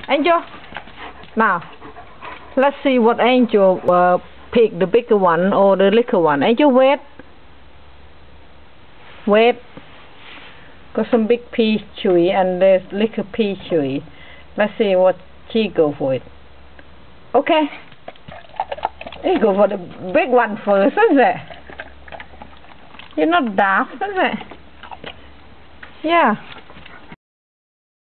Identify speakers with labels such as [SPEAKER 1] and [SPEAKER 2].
[SPEAKER 1] Angel, now let's see what Angel pick, the bigger one or the little one. Angel, wait. Got some big piece chewy and there's little piece chewy. Let's see what she go for it. Okay. You go for the big one first, isn't it? You're not daft, is it? Yeah.